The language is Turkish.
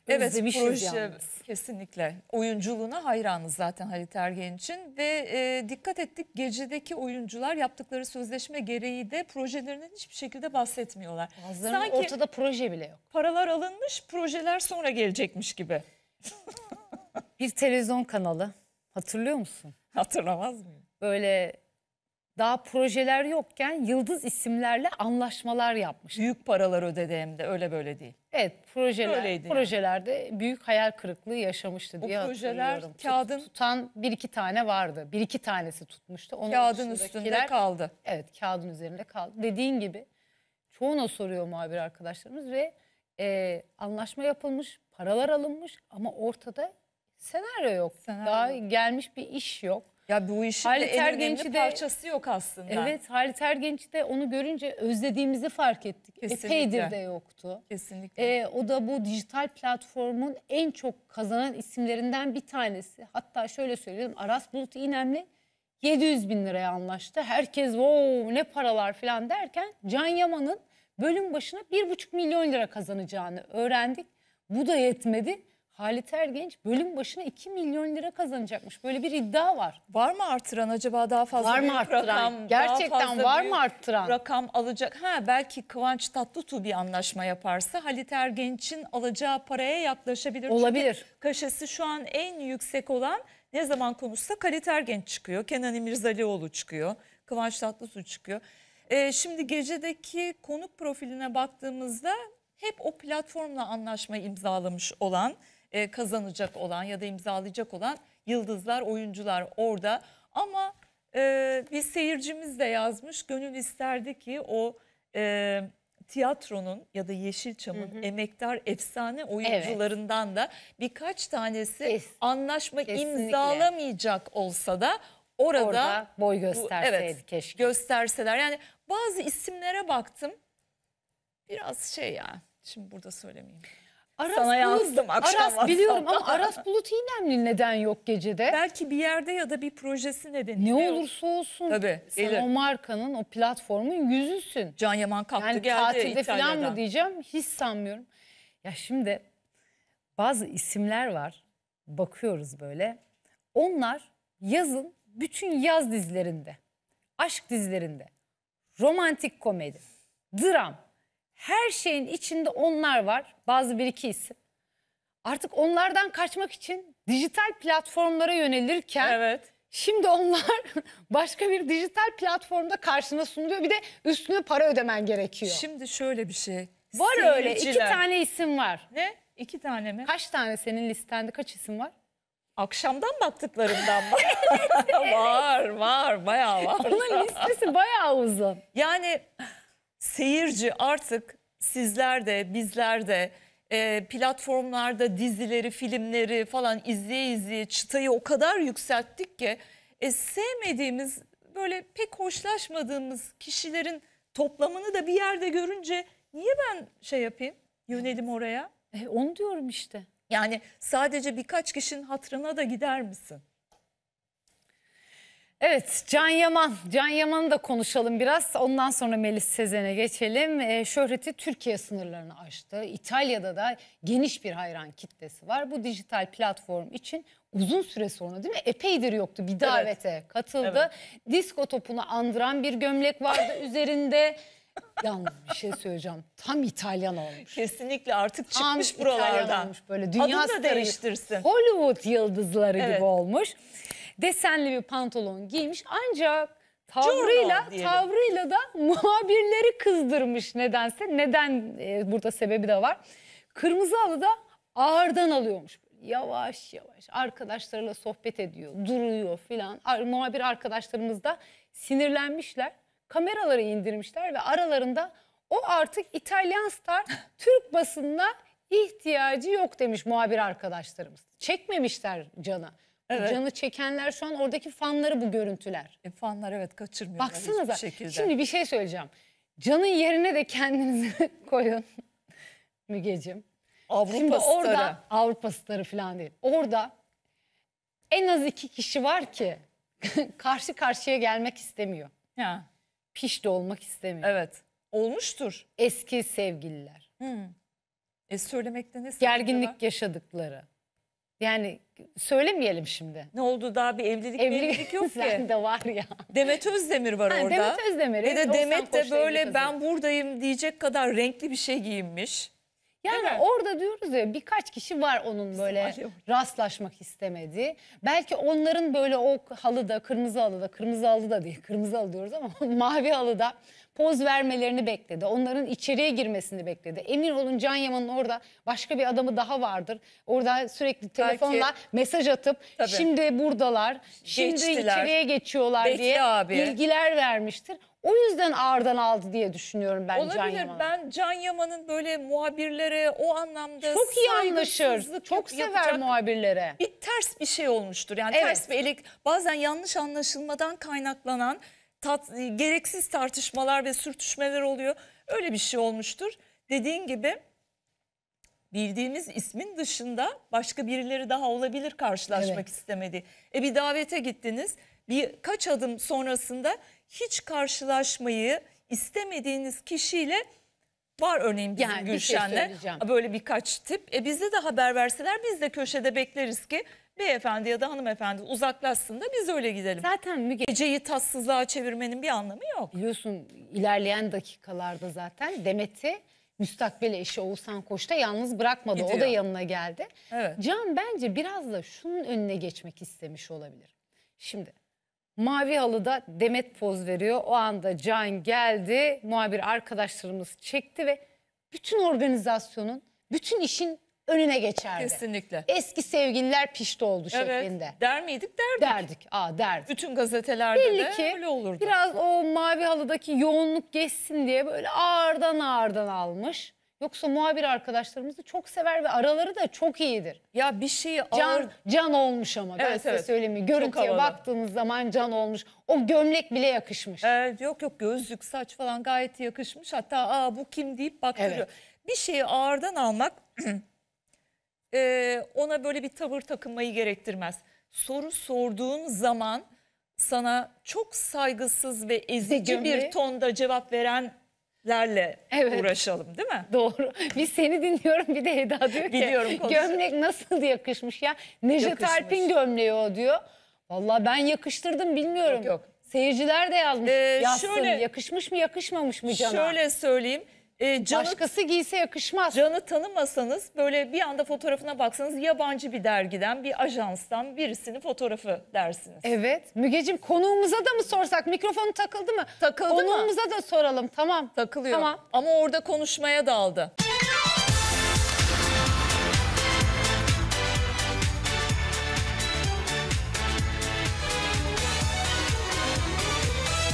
Evet, özlemişiz proje yalnız. kesinlikle. Oyunculuğuna hayranız zaten Halit Ergenç'in ve dikkat ettik, gecedeki oyuncular yaptıkları sözleşme gereği de projelerinden hiçbir şekilde bahsetmiyorlar. Bazılarının Sanki ortada proje bile yok. paralar alınmış, projeler sonra gelecekmiş gibi. Bir televizyon kanalı, hatırlıyor musun? Hatırlamaz mıyım? Böyle daha projeler yokken yıldız isimlerle anlaşmalar yapmış. Büyük paralar ödedi hem de, öyle böyle değil. Evet, Öyleydi yani. projelerde büyük hayal kırıklığı yaşamıştı O diye projeler hatırlıyorum. kağıdın Tutan bir iki tane vardı. Bir iki tanesi tutmuştu. Onun kağıdın dışındakiler- üstünde kaldı. Evet, kağıdın üzerinde kaldı. Dediğin gibi çoğuna soruyor muhabir arkadaşlarımız ve anlaşma yapılmış, paralar alınmış ama ortada senaryo yok. Senaryo Daha yok. gelmiş bir iş yok. Ya bu işin Halit de en Ergenç'i önemli de- parçası yok aslında. Evet, Halit Ergenç'i de onu görünce özlediğimizi fark ettik. Kesinlikle. Epeydir de yoktu. Kesinlikle. O da bu dijital platformun en çok kazanan isimlerinden bir tanesi. Hatta şöyle söyleyeyim, Aras Bulut İynemli 700 bin liraya anlaştı. Herkes wow ne paralar falan derken Can Yaman'ın bölüm başına 1,5 milyon lira kazanacağını öğrendik. Bu da yetmedi. Halit Ergenç bölüm başına 2 milyon lira kazanacakmış. Böyle bir iddia var. Var mı artıran acaba, daha fazla Var mı büyük arttıran? rakam? Gerçekten daha fazla var büyük mı arttıran? rakam alacak? Ha, belki Kıvanç Tatlıtuğ bir anlaşma yaparsa Halit Ergenç'in alacağı paraya yaklaşabilir. Olabilir. Çünkü kaşesi şu an en yüksek olan, ne zaman konuşsak Halit Ergenç çıkıyor. Kenan İmirzalıoğlu çıkıyor. Kıvanç Tatlıtuğ çıkıyor. Şimdi gecedeki konuk profiline baktığımızda hep o platformla anlaşma imzalamış olan, kazanacak olan ya da imzalayacak olan yıldızlar, oyuncular orada. Ama bir seyircimiz de yazmış, gönül isterdi ki o tiyatronun ya da Yeşilçam'ın emektar efsane oyuncularından da birkaç tanesi anlaşma Kesinlikle. imzalamayacak olsa da orada boy gösterseydi evet, keşke. gösterseler. Yani bazı isimlere baktım, biraz şey ya, şimdi burada söylemeyeyim. Sana yazdım akşam Aras biliyorum ama WhatsApp'ta. Aras Bulut İynemli neden yok gecede? Belki bir yerde ya da bir projesi nedeniyle. Ne yok. olursa olsun Tabii, sen gelir. o markanın, o platformun yüzüsün. Can Yaman kalktı Yani geldi tatilde falan İtalya'dan. mı diyeceğim, hiç sanmıyorum. Ya şimdi bazı isimler var, bakıyoruz böyle. Onlar yazın bütün yaz dizilerinde, aşk dizilerinde, romantik komedi, dram, her şeyin içinde onlar var. Bazı bir iki isim. Artık onlardan kaçmak için dijital platformlara yönelirken Evet. şimdi onlar başka bir dijital platformda karşına sunuluyor. Bir de üstüne para ödemen gerekiyor. Şimdi şöyle bir şey. Var öyle iki Seyirciler- tane isim var. Ne? 2 tane mi? Kaç tane senin listende, kaç isim var? Akşamdan baktıklarımdan mı? Var bayağı var. Onların listesi bayağı uzun. Yani seyirci artık, sizler de bizler de platformlarda dizileri, filmleri falan izleye izleye çıtayı o kadar yükselttik ki sevmediğimiz, böyle pek hoşlaşmadığımız kişilerin toplamını da bir yerde görünce niye ben şey yapayım, yönelim oraya? Onu diyorum işte. Yani sadece birkaç kişinin hatırına da gider misin? Evet, Can Yaman. Can Yaman'ı da konuşalım biraz. Ondan sonra Melis Sezen'e geçelim. Şöhreti Türkiye sınırlarını aştı. İtalya'da da geniş bir hayran kitlesi var. Bu dijital platform için uzun süre sonra, değil mi? Epeydir yoktu. Bir davete katıldı. Disko topunu andıran bir gömlek vardı üzerinde. Yalnız bir şey söyleyeceğim. Tam İtalyan olmuş. Kesinlikle artık Tam çıkmış İtalyan buralardan. olmuş böyle. Dünya Adını da starı, değiştirsin. Hollywood yıldızları Evet. gibi olmuş. Desenli bir pantolon giymiş ancak Giorno diyelim. tavrıyla da muhabirleri kızdırmış nedense. Neden burada sebebi de var. Kırmızı halıda ağırdan alıyormuş. Yavaş yavaş arkadaşlarıyla sohbet ediyor, duruyor filan. Muhabir arkadaşlarımız da sinirlenmişler. Kameraları indirmişler ve aralarında o artık İtalyan star Türk basınına ihtiyacı yok demiş muhabir arkadaşlarımız. Çekmemişler Can'ı. Evet. Can'ı çekenler şu an oradaki fanları, bu görüntüler. Fanlar evet kaçırmıyorlar Baksanıza. hiçbir şekilde. Şimdi bir şey söyleyeceğim. Can'ın yerine de kendinizi koyun Mügeciğim. Avrupa Şimdi orada starı. Avrupa starı falan değil. Orada en az 2 kişi var ki karşı karşıya gelmek istemiyor. Ha, Pişti olmak istemiyor. evet olmuştur. Eski sevgililer. Söylemekte ne sakınca var? Gerginlik yaşadıkları. Yani söylemeyelim şimdi. Ne oldu, daha bir evlilik yok ki. Sen de var ya. Demet Özdemir var orada. Demet Özdemir'i. Ve de Oğuzhan Demet de Koç'la böyle evlilik ben buradayım diyecek kadar renkli bir şey giyinmiş. Yani Değil mi? orada diyoruz ya, birkaç kişi var onun böyle Var ya. rastlaşmak istemediği. Belki onların böyle o halıda, kırmızı halıda değil, kırmızı halı diyoruz ama mavi halıda poz vermelerini bekledi. Onların içeriye girmesini bekledi. Emin olun Can Yaman'ın orada başka bir adamı daha vardır. Orada sürekli telefonla mesaj atıp Tabii. şimdi buradalar, şimdi Geçtiler. içeriye geçiyorlar Bekle diye abi. bilgiler vermiştir. O yüzden ağırdan aldı diye düşünüyorum ben Can Olabilir. Yaman'ı. Ben Can Yaman'ın böyle muhabirlere o anlamda Çok iyi anlaşır. saygısızlık Çok sever yapacak muhabirlere. bir ters bir şey olmuştur. Yani Evet. ters bir bazen yanlış anlaşılmadan kaynaklanan gereksiz tartışmalar ve sürtüşmeler oluyor. Öyle bir şey olmuştur. Dediğin gibi bildiğimiz ismin dışında başka birileri daha olabilir karşılaşmak Evet. istemediği. Bir davete gittiniz. Birkaç adım sonrasında hiç karşılaşmayı istemediğiniz kişiyle var örneğin bizim Yani bir şey Gülşen'le söyleyeceğim. böyle birkaç tip. Bizde de haber verseler biz de köşede bekleriz ki beyefendi ya da hanımefendi uzaklaşsın da biz öyle gidelim. Zaten Müge, Geceyi tatsızlığa çevirmenin bir anlamı yok. biliyorsun ilerleyen dakikalarda zaten Demet'i müstakbel eşi Oğuzhan Koç da yalnız bırakmadı. O Gidiyor. da yanına geldi. Evet. Can bence biraz da şunun önüne geçmek istemiş olabilir. Şimdi mavi halıda Demet poz veriyor. O anda Can geldi. Muhabir arkadaşlarımız çekti ve bütün organizasyonun, bütün işin önüne geçerdi. Kesinlikle. Eski sevgililer pişti oldu Evet. şeklinde. Der miydik? Derdik. Derdik. Bütün gazetelerde Belli de ki öyle olurdu. biraz o mavi halıdaki yoğunluk geçsin diye böyle ağırdan almış. Yoksa muhabir arkadaşlarımızı çok sever ve araları da çok iyidir. Ya bir şeyi ağır... Can olmuş ama ben Evet, size evet. söyleyeyim mi? Çok Görüntüye havalı. baktığınız zaman Can olmuş. O gömlek bile yakışmış. Yok gözlük, saç falan gayet yakışmış. Hatta bu kim deyip baktırıyor. Evet. Bir şeyi ağırdan almak ona böyle bir tavır takınmayı gerektirmez. Soru sorduğun zaman sana çok saygısız ve ezici gömleği- bir tonda cevap verenlerle Evet. uğraşalım, değil mi? Doğru. Bir seni dinliyorum, bir de Eda diyor ki Biliyorum, konuşuyor. gömlek nasıl yakışmış ya. Necdet Yakışmış. Alp'in gömleği o diyor. Vallahi ben yakıştırdım bilmiyorum. Yok. Seyirciler de yazmış. Yazsın, şöyle- yakışmış mı yakışmamış mı Can'a? Şöyle söyleyeyim. Başkası giyse yakışmaz. Can'ı tanımasanız böyle bir anda fotoğrafına baksanız yabancı bir dergiden, bir ajanstan birisinin fotoğrafı dersiniz. Evet. Mügeciğim konuğumuza da mı sorsak? Mikrofonu takıldı mı? Takıldı mı? Konuğumuza da soralım. Tamam. Takılıyor. Tamam. Ama orada konuşmaya daldı.